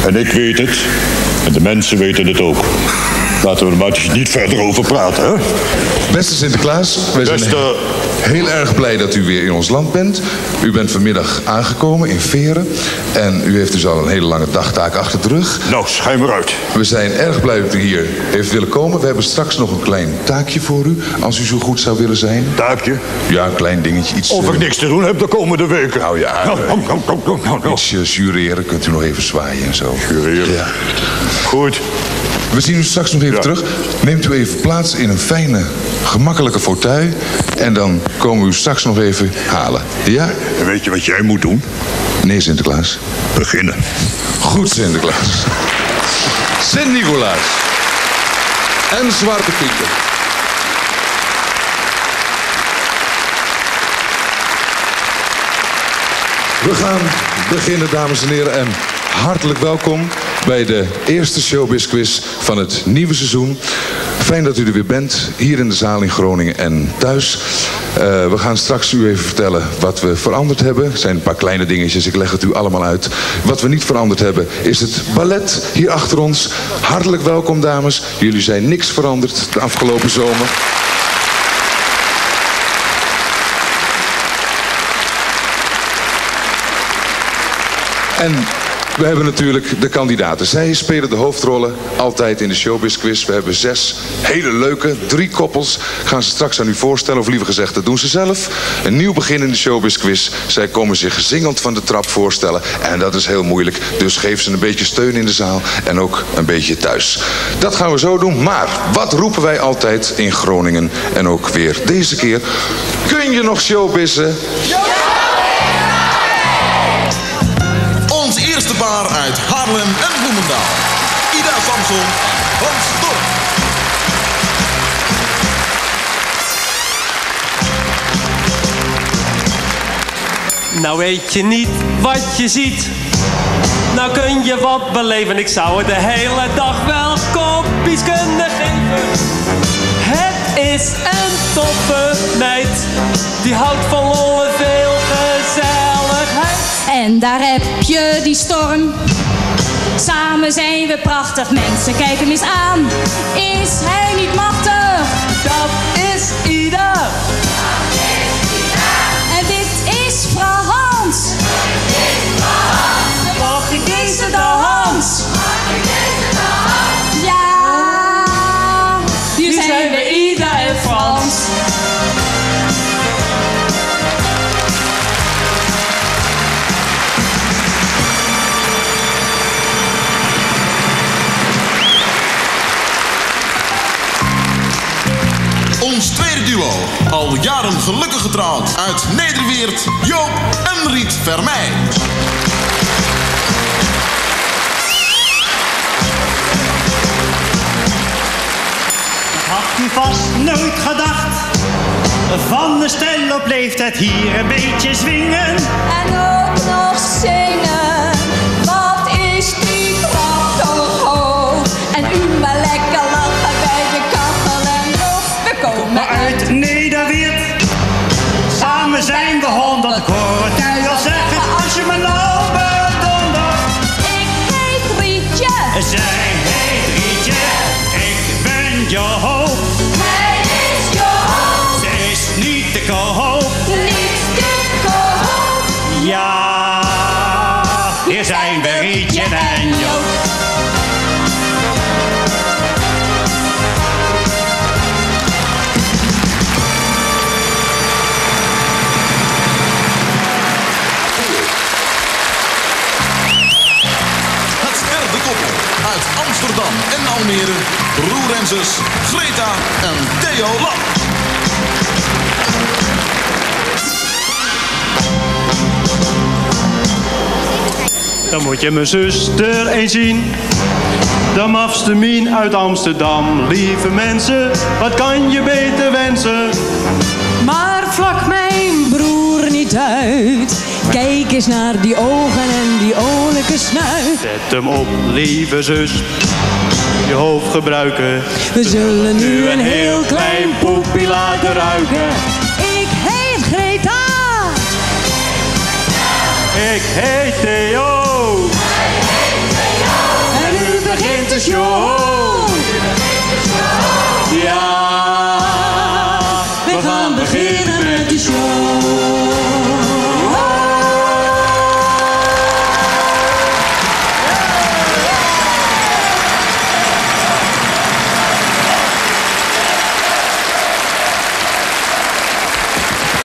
En ik weet het. En de mensen weten het ook. Laten we er maar niet verder over praten, hè? Beste Sinterklaas, wij zijn heel erg blij dat u weer in ons land bent. U bent vanmiddag aangekomen in Veren. En u heeft dus al een hele lange dagtaak achter de rug. Nou, schijn maar uit. We zijn erg blij dat u hier heeft willen komen. We hebben straks nog een klein taakje voor u, als u zo goed zou willen zijn. Taakje? Ja, een klein dingetje. Iets, of ik niks te doen heb de komende weken. Nou ja, iets jureren. Kunt u nog even zwaaien en zo. Jureren? Ja. Goed. We zien u straks nog even terug. Neemt u even plaats in een fijne, gemakkelijke fauteuil. En dan komen we u straks nog even halen. Ja? En weet je wat jij moet doen? Nee, Sinterklaas. Beginnen. Goed, Sinterklaas. Sint-Nicolaas. En Zwarte Pieter. We gaan beginnen, dames en heren. En hartelijk welkom bij de eerste Showbiz Quiz van het nieuwe seizoen. Fijn dat u er weer bent, hier in de zaal in Groningen en thuis. We gaan straks u even vertellen wat we veranderd hebben. Er zijn een paar kleine dingetjes, ik leg het u allemaal uit. Wat we niet veranderd hebben is het ballet hier achter ons. Hartelijk welkom, dames. Jullie zijn niks veranderd de afgelopen zomer. En we hebben natuurlijk de kandidaten. Zij spelen de hoofdrollen altijd in de Showbiz Quiz. We hebben 6 hele leuke, 3 koppels. Gaan ze straks aan u voorstellen, of liever gezegd, dat doen ze zelf. Een nieuw begin in de Showbiz Quiz. Zij komen zich zingend van de trap voorstellen. En dat is heel moeilijk. Dus geef ze een beetje steun in de zaal en ook een beetje thuis. Dat gaan we zo doen. Maar wat roepen wij altijd in Groningen? En ook weer deze keer. Kun je nog showbizzen? Eerste paar uit Haarlem en Bloemendaal. Ida Samson en Hans Dorp. Nou weet je niet wat je ziet. Nou kun je wat beleven. Ik zou het de hele dag wel kopjes kunnen geven. Het is een toffe meid. Die houdt van lol en veel gezelligheid. En daar heb je die storm. Samen zijn we prachtig. Mensen, kijk hem eens aan. Is hij niet machtig? Dat is Ida. Dat is Ida. En dit is vrouw Hans. Dit is vrouw Hans. Mag ik deze de Hans? Mag ik deze de Hans? Ja. Hier zijn we Ida en Frans. Ons tweede duo, al jaren gelukkig getrouwd, uit Nederweert, Joop en Riet Vermeij. Had u vast nooit gedacht, van de stel op leeftijd hier een beetje zwingen. En ook nog zingen, wat is die prachtig hoog. En u maar lekker lachen bij de kachel en nog. We komen uit Nederweert, samen zijn we 100. Ik hoor het u al zeggen, als je me nou bedondert. Ik heet Rietje. Zij heet Rietje, ik ben Joop. Hij is Joop. Ze is niet te koop. Niet te koop. Ja, hier zijn we Rietje en Joop. Uit Amsterdam en Almere, broer en zus Greta en Theo Lap. Dan moet je mijn zuster eens zien. De mafste Mien uit Amsterdam. Lieve mensen, wat kan je beter wensen? Maar vlak mijn broer niet uit. Kijk eens naar die ogen en die olijke snuit. Zet hem op, lieve zus. Je hoofd gebruiken. We zullen nu een heel klein poepie laten ruiken. Ik heet Greta. Ik heet Theo. Hij heet Theo. de show. Ja, we gaan beginnen met de show.